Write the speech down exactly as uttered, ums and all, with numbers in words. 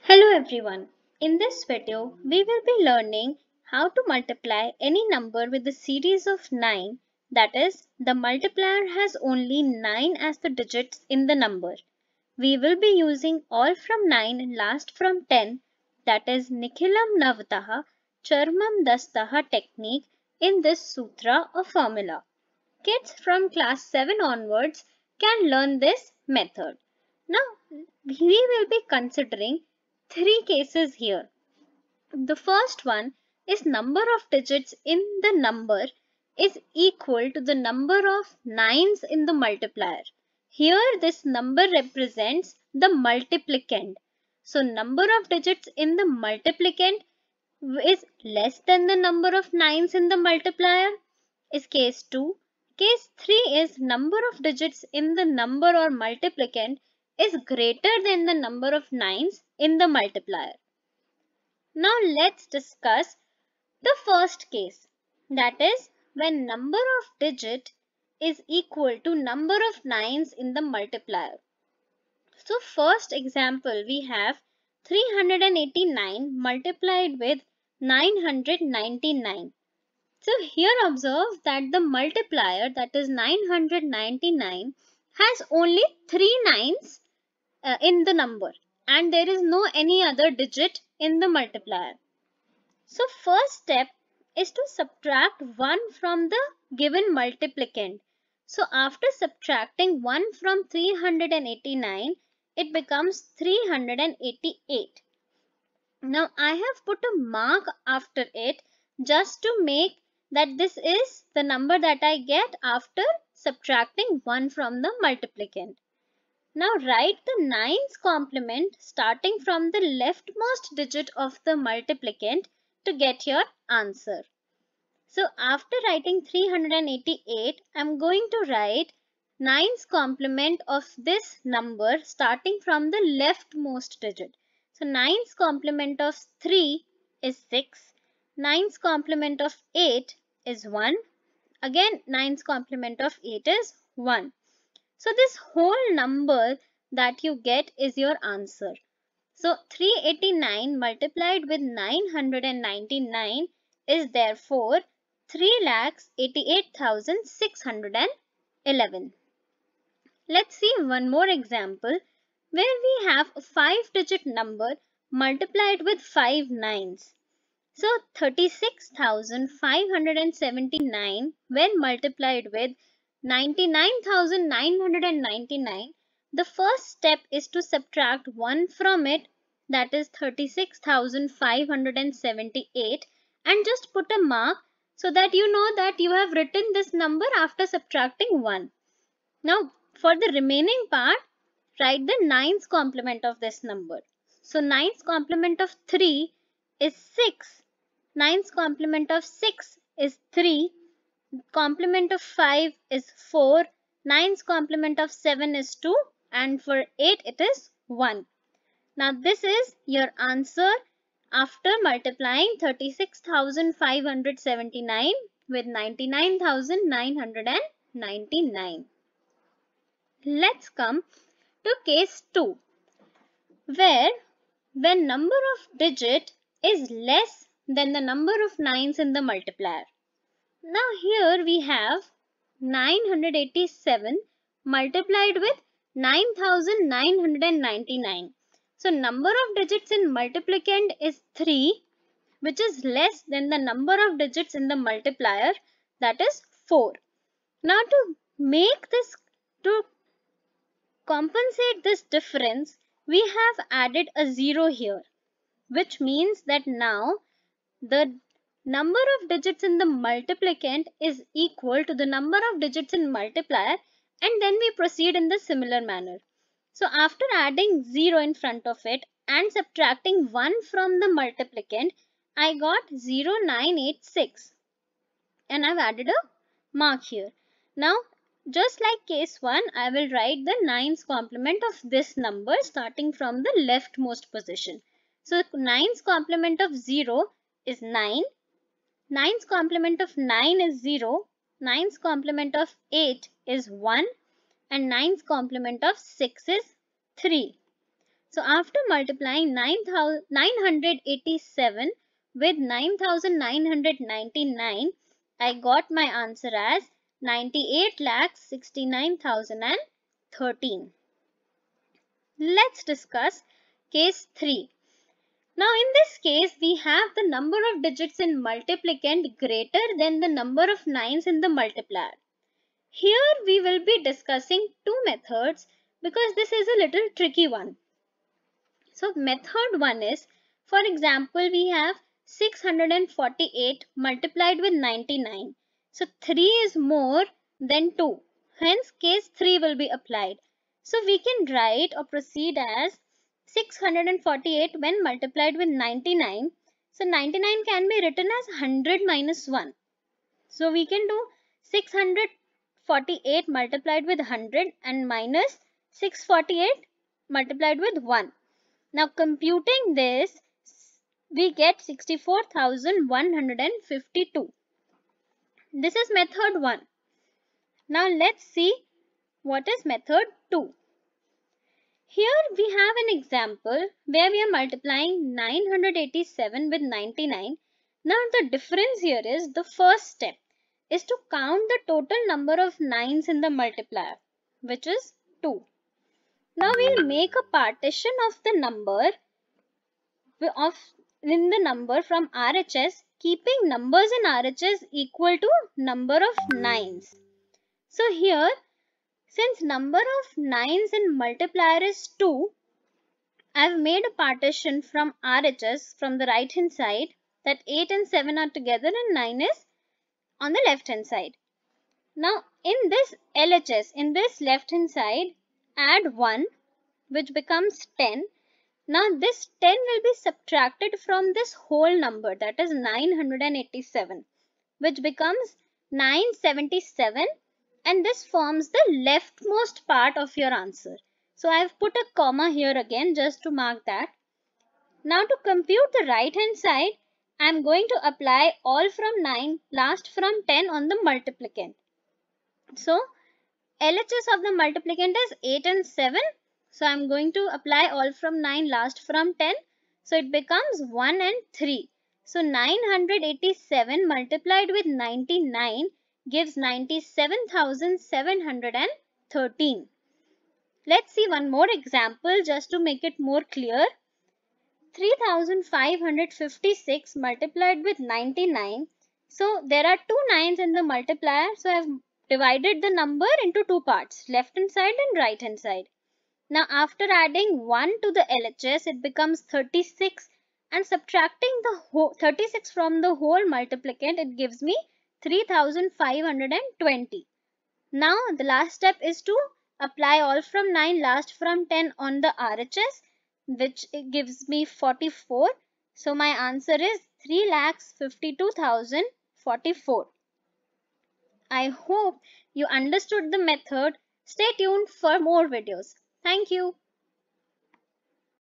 Hello everyone. In this video, we will be learning how to multiply any number with a series of nine, that is, the multiplier has only nine as the digits in the number. We will be using all from nine last from ten, that is Nikhilam Navtaha Charmam Dastaha technique in this sutra or formula. Kids from class seven onwards can learn this method. Now, we will be considering three cases here. The first one is number of digits in the number is equal to the number of nines in the multiplier. Here this number represents the multiplicand. So number of digits in the multiplicand is less than the number of nines in the multiplier is case two. Case three is number of digits in the number or multiplicand is greater than the number of nines in the multiplier. Now let's discuss the first case, that is when number of digit is equal to number of nines in the multiplier. So first example we have three hundred eighty-nine multiplied with nine hundred ninety-nine. So here observe that the multiplier, that is nine hundred ninety-nine, has only three nines uh, in the number and there is no any other digit in the multiplier. So first step is to subtract one from the given multiplicand. So after subtracting one from three hundred eighty-nine, it becomes three hundred eighty-eight. Now I have put a mark after it just to make that this is the number that I get after subtracting one from the multiplicand. Now write the nines complement starting from the leftmost digit of the multiplicand to get your answer. So after writing three hundred eighty-eight, I am going to write nines complement of this number starting from the leftmost digit. So nines complement of three is six, nines complement of eight is one, again nines complement of eight is one. So this whole number that you get is your answer. So three hundred eighty-nine multiplied with nine hundred ninety-nine is therefore three lakh eighty-eight thousand six hundred eleven. Let's see one more example where we have a five digit number multiplied with five nines. So thirty-six thousand five hundred seventy-nine when multiplied with ninety-nine thousand nine hundred ninety-nine, the first step is to subtract one from it, that is thirty-six thousand five hundred seventy-eight, and just put a mark so that you know that you have written this number after subtracting one. Now for the remaining part, write the nines complement of this number. So nines complement of three is six, nines complement of six is three, complement of five is four, nines complement of seven is two, and for eight it is one. Now this is your answer after multiplying thirty-six thousand five hundred seventy-nine with ninety-nine thousand nine hundred ninety-nine. Let's come to case two, where when number of digit is less than the number of nines in the multiplier. Now here we have nine hundred eighty-seven multiplied with nine thousand nine hundred ninety-nine. So number of digits in multiplicand is three, which is less than the number of digits in the multiplier, that is four. Now to make this, to compensate this difference, we have added a zero here, which means that now the number of digits in the multiplicand is equal to the number of digits in multiplier, and then we proceed in the similar manner. So after adding zero in front of it and subtracting one from the multiplicand, I got zero nine eight six and I've added a mark here. Now just like case one, I will write the nines complement of this number starting from the leftmost position. So nines complement of zero is nine, nines complement of nine is zero, nines complement of eight is one, and nines complement of six is three. So after multiplying nine hundred eighty-seven with nine thousand nine hundred ninety-nine, I got my answer as ninety-eight lakh sixty-nine thousand thirteen. Let's discuss case three. Now in this case, we have the number of digits in multiplicand greater than the number of nines in the multiplier. Here we will be discussing two methods because this is a little tricky one. So method one is, for example, we have six hundred forty-eight multiplied with ninety-nine. So three is more than two. Hence case three will be applied. So we can write or proceed as six hundred forty-eight when multiplied with ninety-nine. So ninety-nine can be written as one hundred minus one. So we can do six hundred forty-eight multiplied with one hundred and minus six hundred forty-eight multiplied with one. Now computing this, we get sixty-four thousand one hundred fifty-two. This is method one. Now let's see what is method two. Here we have an example where we are multiplying nine hundred eighty-seven with ninety-nine. Now the difference here is the first step is to count the total number of nines in the multiplier, which is two. Now we'll make a partition of the number of in the number from R H S, keeping numbers in R H S equal to number of nines. So here, since number of nines in multiplier is two, I have made a partition from R H S from the right hand side, that eight and seven are together and nine is on the left hand side. Now in this L H S, in this left hand side, add one, which becomes ten. Now this ten will be subtracted from this whole number, that is nine hundred eighty-seven, which becomes nine hundred seventy-seven, and this forms the leftmost part of your answer. So I have put a comma here again just to mark that. Now to compute the right hand side, I am going to apply all from nine, last from ten on the multiplicand. So L H S of the multiplicand is eight and seven. So I am going to apply all from nine, last from ten. So it becomes one and three. So nine hundred eighty-seven multiplied with ninety-nine gives ninety-seven thousand seven hundred thirteen. Let's see one more example just to make it more clear. three thousand five hundred fifty-six multiplied with ninety-nine. So there are two nines in the multiplier. So I have divided the number into two parts, left hand side and right hand side. Now after adding one to the L H S, it becomes thirty-six, and subtracting the whole thirty-six from the whole multiplicand, it gives me three thousand five hundred twenty. Now the last step is to apply all from nine, last from ten on the R H S, which gives me forty-four. So my answer is three lakh fifty-two thousand forty-four. I hope you understood the method. Stay tuned for more videos. Thank you.